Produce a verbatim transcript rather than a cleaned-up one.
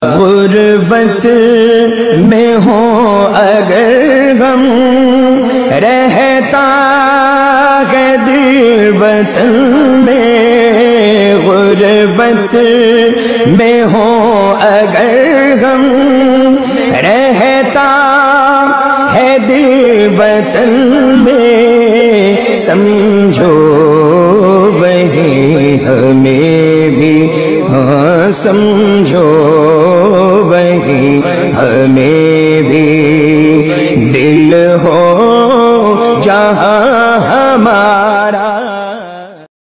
गुर्बत में हो अगर गम रहता है दिल वतन में, गुर्बत में हो अगर गम रहता है दिल वतन में, समझो वही हमें भी, हाँ समझो वही हमें